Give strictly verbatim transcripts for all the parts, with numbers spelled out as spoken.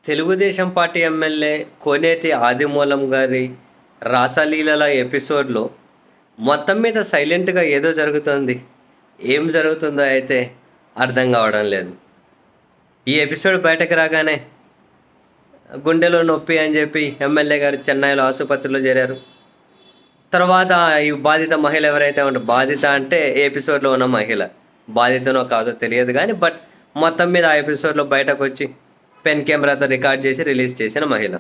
Telugu Desam party MLA Koneti Adimulam garu రాసలీలల ఎపిసోడ్లో మొత్తం మీద సైలెంట్గా ఏదో జరుగుతుంది. ఏం జరుగుతుందో అయితే అర్థం కావడం లేదు. ఈ ఎపిసోడ్ బయటకు రాగానే గుండెలో నొప్పి అని చెప్పి ఎమ్మెల్యే గారు చెన్నైలో ఆసుపత్రిలో చేరారు. తర్వాత ఈ బాధిత మహిళ ఎవరైతే ఉంటారో, బాధిత అంటే ఏ ఎపిసోడ్లో ఉన్న మహిళ, బాధితనో కాదో తెలియదు కానీ బట్ మొత్తం మీద ఆ ఎపిసోడ్లో బయటకు వచ్చి పెన్ కెమెరాతో రికార్డ్ చేసి రిలీజ్ చేసిన మహిళ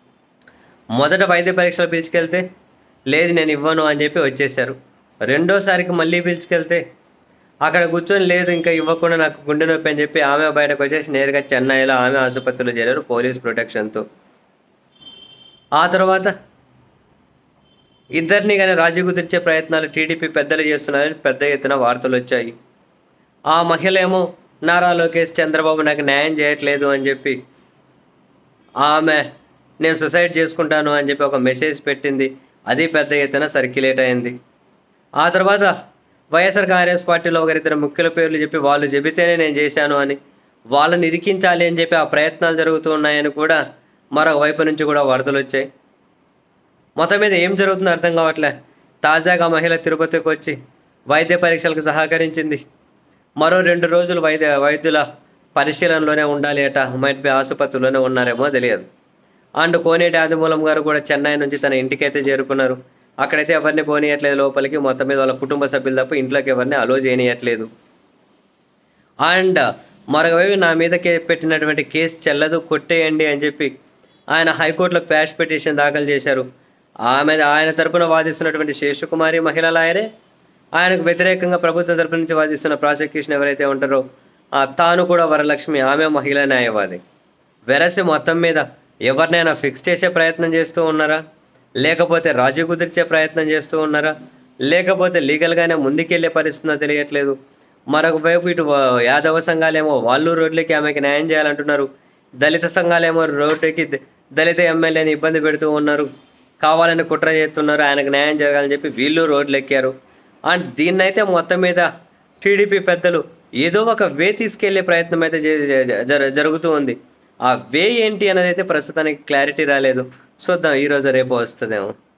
మొదట వైద్య పరీక్షలు పిలుచుకెళ్తే లేదు నేను ఇవ్వను అని చెప్పి వచ్చేసారు. రెండోసారికి మళ్ళీ పిలుచుకెళ్తే అక్కడ కూర్చొని లేదు ఇంకా ఇవ్వకుండా నాకు గుండె నొప్పి అని చెప్పి ఆమె బయటకు వచ్చేసి నేరుగా చెన్నైలో ఆమె ఆసుపత్రిలో చేరారు పోలీస్ ప్రొటెక్షన్తో. ఆ తర్వాత ఇద్దరిని కానీ రాజీ కుదిర్చే ప్రయత్నాలు టీడీపీ పెద్దలు చేస్తున్నారని పెద్ద ఎత్తున వార్తలు వచ్చాయి. ఆ మహిళ ఏమో నారా లోకేష్ చంద్రబాబు నాకు న్యాయం చేయట్లేదు అని చెప్పి ఆమె నేను సూసైడ్ చేసుకుంటాను అని చెప్పి ఒక మెసేజ్ పెట్టింది. అది పెద్ద ఎత్తున సర్క్యులేట్ అయింది. ఆ తర్వాత వైఎస్ఆర్ కాంగ్రెస్ పార్టీలో ఒకరిద్దరు ముఖ్యుల పేర్లు చెప్పి వాళ్ళు చెబితేనే నేను చేశాను అని వాళ్ళని ఇరికించాలి అని చెప్పి ఆ ప్రయత్నాలు జరుగుతూ ఉన్నాయని కూడా మరొక వైపు నుంచి కూడా వార్తలు వచ్చాయి. మొత్తం మీద ఏం జరుగుతుందో అర్థం కావట్లే. తాజాగా మహిళ తిరుపతికి వచ్చి వైద్య పరీక్షలకు సహకరించింది. మరో రెండు రోజులు వైద్య వైద్యుల పరిశీలనలోనే ఉండాలి అట. మైట్ బి ఆసుపత్రిలోనే ఉన్నారేమో తెలియదు. అండ్ కోనేటి ఆదిమూలం గారు కూడా చెన్నై నుంచి తన ఇంటికైతే చేరుకున్నారు. అక్కడైతే ఎవరిని పోనీయట్లేదు లోపలికి. మొత్తం మీద వాళ్ళ కుటుంబ సభ్యులు తప్ప ఇంట్లోకి ఎవరిని అలో చేయనీయట్లేదు. అండ్ మరొకవైపు నా మీద కే పెట్టినటువంటి కేసు చెల్లదు కొట్టేయండి అని చెప్పి ఆయన హైకోర్టులో క్వాష్ పిటిషన్ దాఖలు చేశారు. ఆమె ఆయన తరపున వాదిస్తున్నటువంటి శేషకుమారి మహిళ లాయరే ఆయనకు వ్యతిరేకంగా ప్రభుత్వ తరపు నుంచి వాదిస్తున్న ప్రాసిక్యూషన్ ఎవరైతే ఉంటారో తాను కూడా వరలక్ష్మి, ఆమె మహిళా న్యాయవాది. వెరసి మొత్తం మీద ఎవరినైనా ఫిక్స్ చేసే ప్రయత్నం చేస్తూ ఉన్నారా, లేకపోతే రాజీ కుదిర్చే ప్రయత్నం చేస్తూ ఉన్నారా, లేకపోతే లీగల్గానే ముందుకెళ్లే పరిస్థితుందో తెలియట్లేదు. మరొక వైపు ఇటు యాదవ సంఘాలేమో వాళ్ళు రోడ్లకి ఆమెకి న్యాయం చేయాలంటున్నారు. దళిత సంఘాలేమో రోడ్డుకి దళిత ఎమ్మెల్యేని ఇబ్బంది పెడుతూ ఉన్నారు, కావాలని కుట్ర చేస్తున్నారు, ఆయనకు న్యాయం జరగాలని చెప్పి వీళ్ళు రోడ్లు ఎక్కారు. అండ్ దీన్నైతే మొత్తం మీద టీడీపీ పెద్దలు ఏదో ఒక వే తీసుకెళ్లే ప్రయత్నం అయితే జరుగుతూ ఉంది. ఆ వే ఏంటి అనేది అయితే ప్రస్తుతానికి క్లారిటీ రాలేదు. చూద్దాం ఈరోజు రేపు వస్తుందేమో.